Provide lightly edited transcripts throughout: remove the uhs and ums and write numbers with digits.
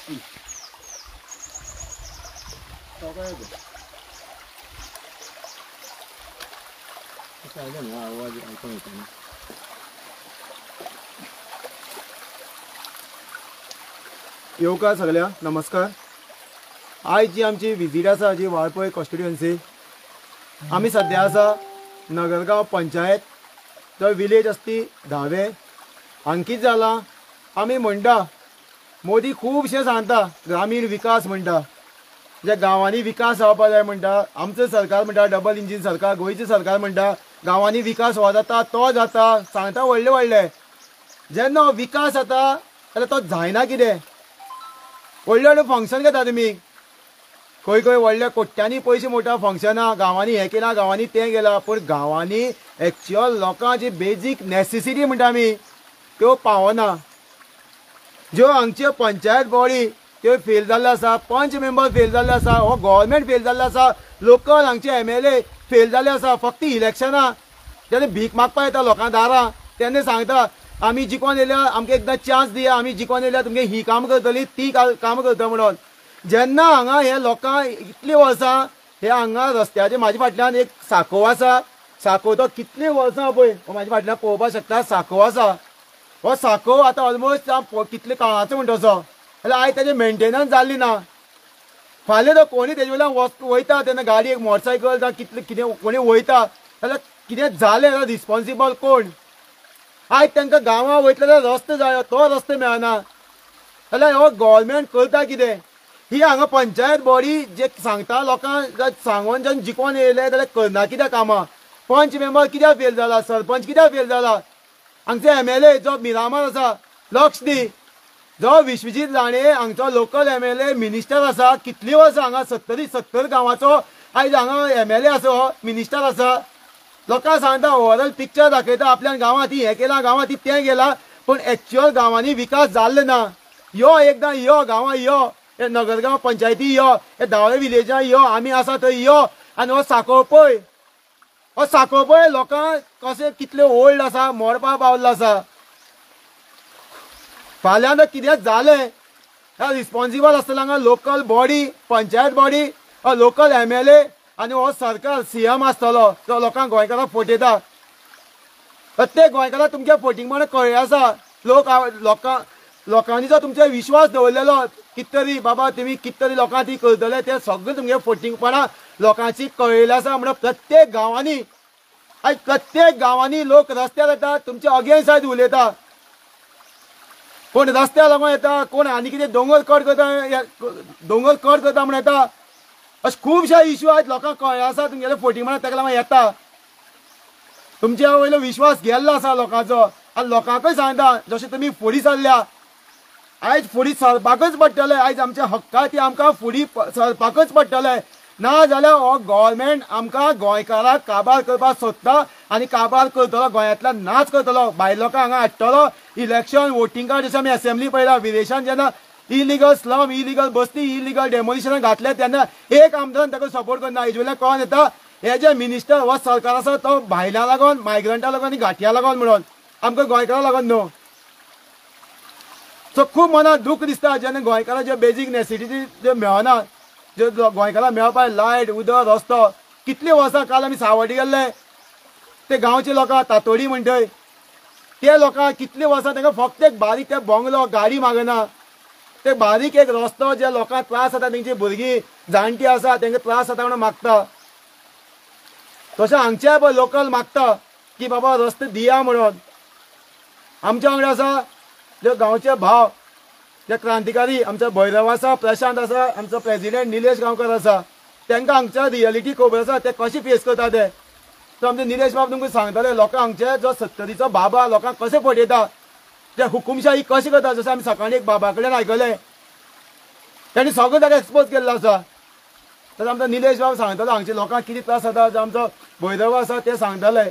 आवाज ऐकून येतो ना. येवकार सगळ्या नमस्कार. आज जी आमची विजीट आसा जी वाळपय कॉन्स्टिट्युएन्सी आमी सध्या आसा नगरगांव पंचायत तो विलेज असती धावे. अंकीत जाला आमी म्हणटा मोदी खूबशें सांगता ग्रामीण विकास म्हणटा जे गांवांनी विकास जावपा जाय म्हणटा. आमचें सरकार म्हणटा डबल इंजीन सरकार गोंयचें सरकार म्हणटा गांवांनी विकास हो जाता तो जाता सांगता व्हडले व्हडले. जेन्ना हो विकास जाता जाल्यार तो जायना कितें. व्हडले व्हडले फंक्शन घेता तुमी खंय खंय व्हडले कोट्यांनी पयशे मोठा फंक्शनां गांवांनी हें केलां गांवांनी तें केलां पूण गांवांनी एक्च्युअल लोकांची बेजीक नेसेसिटी म्हणटा आमी त्यो पावना. ज्यो हांगच्यो पंचायत बॉडी त्यो फेल जाल्ले आसा पंच मेंबर फेल जाल्ले आसा हो गव्हर्मेंट फेल जाल्ले आसा लोकल हांगचे MLA फेल जाल्ले आसा. फक्त इलेक्शनां जेन्ना भीक मागपा येता लोकां दारां तेन्ना सांगता आमी जिखोन येयल्या आमकां एकदां चान्स दिया आमी जिखोन येयल्या तुमगे ही काम करतली ती काम करता म्हणून. जेन्ना हांगा हे लोकां इतलीं वर्सां हे हांगा रस्त्याचे म्हाजे फाटल्यान एक साको आसा. साको तो कितलीं वर्सां पळय म्हाजे फाटल्यान पळोवपाक शकता साको आसा. हो साको आतां ऑलमोस्ट कितले काळाचो म्हणटा असो जाल्यार आयज तेजें मेंटेनन्स जाल्ली ना. फाल्यां तो कोणी तेजे वयल्यान वयता तेन्ना गाडी एक मोटरसायकल जावं कितलें कितें कोणी वयता जाल्यार कितें जालें जाल्यार रिस्पॉन्सिबल कोण. आयज तांकां गांवां वयतले जाल्यार रस्तो जाय तो रस्तो मेळना जाल्यार हो गव्हर्मेंट करता कितें. ही हांगा पंचायत बॉडी जे सांगता लोकांक सांगून जेन्ना जिखोन येयले जाल्यार करना कित्याक कामां. पंच मेंबर कित्याक फेल जाला सरपंच कित्याक फेल जाला. हांगचे MLA जो मिरामार आसा लक्ष दी. जो विश्वजीत राणे हांगचो लोकल MLA मिनिस्टर आसा कितलीं वर्सां हांगा 70 गांवाचो आयज हांगा MLA आसा हो मिनिस्टर आसा. लोकांक सांगता ओवरऑल पिक्चर दाखयता आपल्यान गांवांत हें केलां गांवांत तें केलां पूण एक्च्युअल गांवांनी विकास जाल्लो ना. यो एकदां यो गांवां यो हे नगरगांव पंचायती यो हे धावे विलेजां यो आमी आसा थंय यो आनी हो साको पळय. हो साको पळय लोकांक कशें कितले ओल्ड आसा मरपा पावल्लो आसा. फाल्यां कितें जालें रिस्पॉन्सिबल आसतलो हांगा local body panchayat body local MLA आनी हो सरकार CM आसतलो तो लोकांक गोंयकारांक फटयता. प्रत्येक गोंयकाराक तुमच्या फटींगपणां कळ्ळें आसा. लोकांनी जो तुमचेर विश्वास दवरलेलो कितें तरी बाबा तुमी कितें तरी लोकांक ती करतले तें सगळें तुमगे फटींगपणां लोकांची कळयलें आसा. म्हणून प्रत्येक गांवांनी आयज प्रत्येक गांवांनी लोक रस्त्यार येता तुमच्या अगेन्स्ट आयज उलयता. कोण रस्त्यार लागून येता कोण आनी कितें दोंगर कट करता म्हण येता. अशे खुबशे इश्यू आयज लोकांक कळ्ळे आसा तुमगेले फटींगपणां ताका लागून येता. तुमच्या वयलो विश्वास गेल्लो आसा लोकांचो आनी लोकांकय सांगता जशें तुमी फुडें सरल्या आयज फुडें सरपाकच पडटलें. आयज आमच्या हक्का ती आमकां फुडें सरपाकच पडटलें. ना जाल्यार हो गव्हर्मेंट आमकां गोंयकाराक काबार करपाक सोदता आनी काबार करतलो गोंयांतल्यान नाच करतलो. भायल्या लोकांक हांगा हाडटलो इलेक्शन वोटींग कार्ड जशें आमी असेंब्ली पळयला विदेशांत जेन्ना इलिगल स्लम इलिगल बस्ती इलिगल डेमोलिशनां घातले तेन्ना एक आमदारान ताका सपोर्ट करना. हेजे वयल्यान कळोन येता हे जे मिनिस्टर हो सरकार आसा तो भायल्या लागून मायग्रंटां लागून आनी घाटिया लागून म्हणून आमकां गोंयकारां लागून न्हू. सो खूब मनाक दूख दिसता जेन्ना गोंयकारां ज्यो बेजीक नेसेसिटी ज्यो मेळना ज्यो गोंयकारांक मेळपाक लायट उदक रस्तो. कितलीं वर्सां काल आमी सावड्डी गेल्ले ते गांवचे लोकां तातोडी म्हणटय ते लोकांक कितलीं वर्सां तांकां फक्त एक बारीक ते बंगलो गाडी मागना. ते बारीक एक रस्तो जे लोकांक त्रास जाता तेंची भुरगीं जाणटी आसा तांकां त्रास जाता म्हणून मागता. तशें हांगचे पळय लोकल मागता की बाबा रस्ते दिया म्हणून. आमच्या वांगडा आसा जे गांवचे भाव जे क्रांतिकारी आमचो भैरव आसा प्रशांत आसा आमचो प्रेसिडेंट निलेश गांवकर आसा तांकां हांगच्या रियलिटी खबर आसा ते कशें फेस करता ते. तो आमचे निलेश बाब तुमकां सांगतले लोकांक हांगचे जो 70चो बाबा लोकांक कशें फटयता ते हुकुमशाही कशी करता. जशें आमी सकाळीं एक बाबा कडेन आयकलें तांणी सगळें ताका एक्सपोज केल्लो आसा. तर आमचो निलेश बाब सांगतलो हांगचे लोकांक कितें त्रास जाता जो आमचो भैरव आसा ते सांगतले.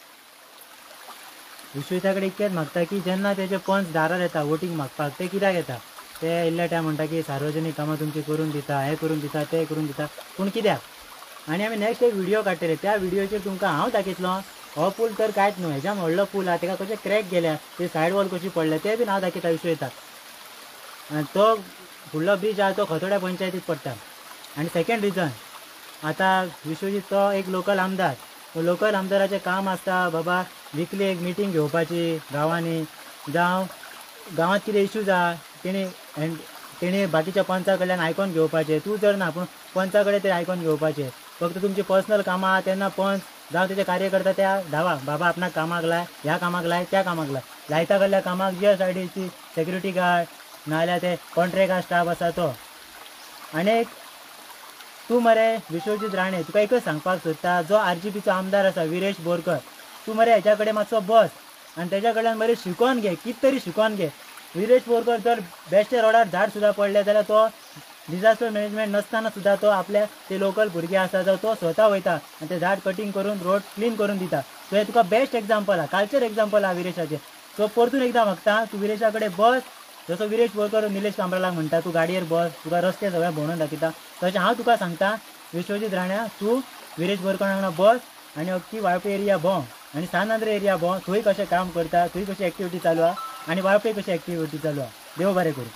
विश्वेता कडेन इतकेंच मागता की जेन्ना तेजे पंच दारार येता वोटींग मागपाक ते कित्याक येता ते इल्ल्या टायम म्हणटा की सार्वजनीक कामां तुमची करून दिता हें करून दिता तें करून दिता पूण कित्याक. आनी आमी नेक्स्ट एक व्हिडिओ काडटले त्या व्हिडिओचेर तुमकां हांव दाखयतलो हो पूल तर कांयच न्हू हेज्या व्हडलो पूल आहा तेका कशें क्रॅक गेल्या ते सायड वॉल कशी पडल्या ते बीन हांव दाखयता विश्वेता. आनी तो फुडलो ब्रिज आहा तो खोतोड्या पंचायतीत पडटा. आणि सेकंड रिजन, आता विश्वजीत तो एक लोकल आमदार. लोकल आमदाराचें काम आसता बाबा विकली एक मिटींग घेवपाची गांवांनी, जावं गांवांत कितें इश्यूज आहा तेणी बाकीच्या पंचा कडल्यान आयकोन घेवपाचें. तूं जर ना पूण पंचा कडेन ते आयकोन घेवपाचें. फक्त तुमची पर्सनल कामां आहा तेन्ना पंच जावं तेजे कार्यकर्ता त्या धावा बाबा आपणाक कामाक लाय, ह्या कामाक लाय, त्या कामाक लाय. लायता कडल्या कामाक जे सायडीची सेक्युरिटी गार्ड नाजाल्यार ते कॉन्ट्रॅक्ट स्टाफ आसा तो. आनी तूं मरे विश्वजीत राणे, तुका एकच सांगपाक सोदता, जो RGPचो आमदार आसा विरेश बोरकर, तूं मरे हेच्या कडेन मातसो बस आनी तेच्या कडल्यान मरे शिकोवन घे, कित तरी शिकोवन घे. विरेश बोरकर जर बेश्टे रोडार झाड सुद्दां पडले जाल्यार तो डिझास्टर मॅनेजमेंट नसताना सुद्दां तो आपल्या ते लोकल भुरगे आसा जावं तो स्वता वयता आनी ते झाड कटींग करून रोड क्लीन करून दिता. सो हे तुका बेस्ट एग्जाम्पल आहा, कालचर एग्जाम्पल आहा विरेशाचें. सो परतून एकदां मागता तूं विरेशा कडेन बस, जसो विरेश बोरकर निलेश कांबरालाक म्हणटा तूं गाडयेर बस, तुका रस्ते सगळे भोंवून दाखयता, तशें हांव तुका सांगता विश्वजीत राण्या, तूं विरेश बोरकर वांगडा बस आनी अख्खी वाळपय एरिया भोंव आनी सानांद्र एरिया भोंव, थंय कशें काम करता, थंय कशी एक्टिविटी चालू आहा आनी वाळपय कशी एक्टिविटी चालू आहा. देव बरें करूं.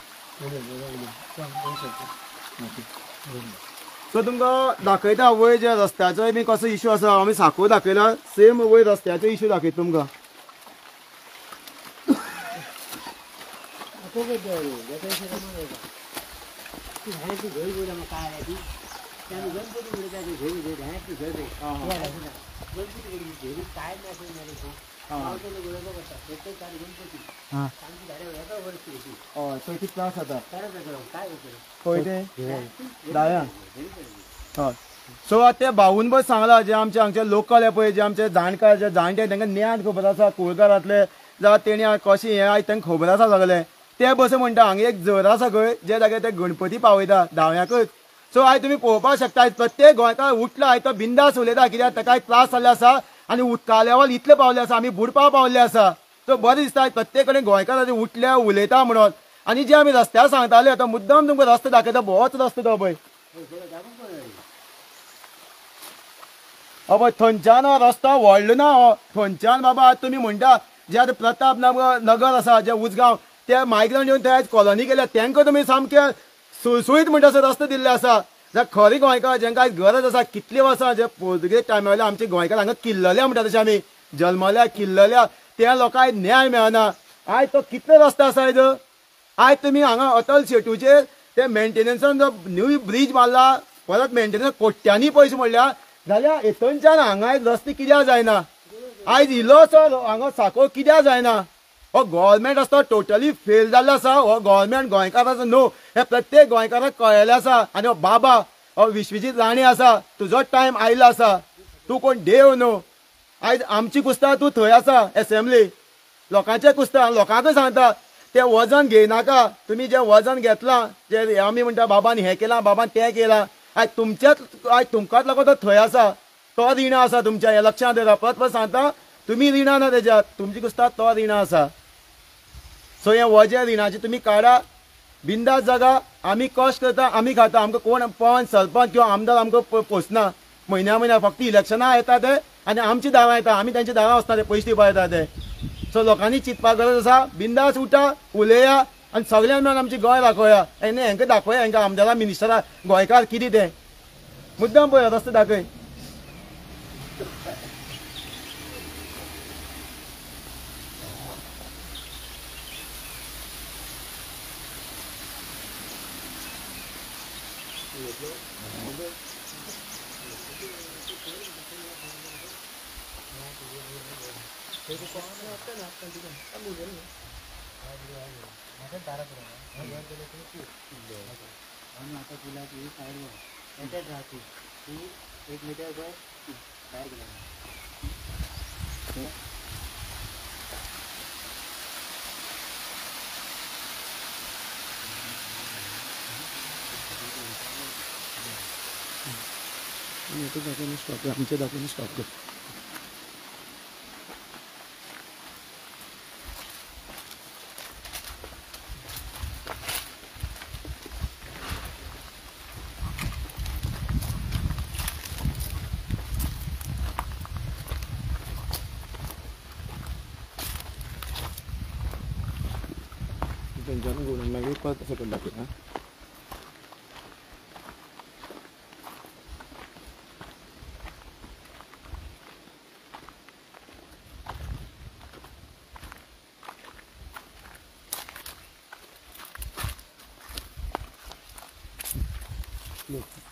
सो तुमकां दाखयता वयर जे रस्त्याचो बी कसो इश्यू आसा, आमी साखो दाखयला, सेम वयर रस्त्याचो इश्यू दाखयता तुमकां. थंय कितें त्रास जाता पळय ते दाया. हय. सो आतां ते भाऊन बस सांगला जे आमचे हांगचे लोकल हे पळय, जे आमचे जाणकार जे जाणटे तांकां न्याद खबर आसा कुळकारांतले, जावं तेणी कशें हें आयज तांकां खबर आसा सगळें. ते बस म्हणटा हांगा एक झर आसा खंय जे जाग्यार ते गणपती पावयता धाव्यांकच. सो आयज तुमी पळोवपाक शकता प्रत्येक गोंयकार उठला आयज तो बिंदास उलयता, कित्याक ताका त्रास जाल्ले आसा आनी उदका लेवल इतले पावले आसा, आमी बुडपाक पावल्ले आसा. सो बरें दिसता प्रत्येक कडेन गोंयकार उठल्या उलयता म्हणून. आनी जे आमी रस्त्यार सांगताले आतां मुद्दाम तुमकां रस्तो दाखयता, बोच रस्तो तो पळय. पळय थंयच्यान हो रस्तो व्हडलो ना, हो थंयच्यान बाबा तुमी म्हणटा जे आतां प्रताप नगर आसा जे उजगांव, ते मायग्रंट येवन थंय कॉलनी केल्या, तांकां तुमी सामके सुळसुळीत म्हणटा असो रस्तो दिल्ले आसा. जाल्यार खरी गोंयकार जेंकां आयज गरज आसा, कितले वर्सां जे पोर्तुगेज टायमा वयले आमचे गोंयकार हांगा किल्लले म्हणटा तशें आमी जल्मल्या किल्लल्या, त्या लोकांक आयज न्याय मेळना. आयज तो कितले रस्तो आसा आयज. आयज तुमी हांगा अटल सेतूचेर ते मेंटेनन्सान जो न्यू ब्रीज मारला, परत मेंटेनन्स कोट्यांनी पयशे म्हणल्या, जाल्यार हेतूनच्यान हांगा आयज रस्ते कित्याक जायना. आयज इल्लोसो हांगा साखो कित्याक जायना. हो गव्हर्मेंट आसा तो टोटली फेल जाल्लो आसा. हो गव्हर्मेंट गोंयकाराचो न्हू, हे प्रत्येक गोंयकाराक कळयलें आसा. आनी हो बाबा हो विश्वजीत राणे आसा, तुजो टायम आयलो आसा, तूं कोण देव न्हू. आयज आमची कुस्तां तूं थंय आसा एसेंब्ली, लोकांचे कुस्तां लोकांकूय सांगता ते वजन घेयनाका. तुमी जे वजन घेतलां, जे आमी म्हणटा बाबान हें केलां, बाबान तें केलां, आयज तुमकांच लागून तो थंय आसा. तो रिणा आसा तुमच्या, हें लक्षांत दवरा. परत सांगता तुमी रिणा ना तेज्यात, तुमची कुस्तां तो रिणा आसा. सो हें वजें रिणाचें तुमी काडा, बिंदास जगा. आमी कश्ट करता, आमी खाता, आमकां कोण पंच सरपंच किंवा आमदार आमकां पोसना. म्हयन्या फक्त इलेक्शनां येता ते आनी आमची दावां येता, आमी तांची दावां वचना ते पयशे दिवपा येता ते. सो लोकांनी चिंतपाक गरज आसा. बिंदास उठा, उलया आनी सगळ्यांक मेळून आमची गोंय दाखोवया. हेंकां दाखोवया, हेंकां आमदारां मिनिस्टरां गोंयकार कितें ते मुद्दाम पळय रस्तो दाखय. आमचे दाखवून स्टॉप कर. त्यांच्यानं मागीर परत सकयल दाखय. प्लीज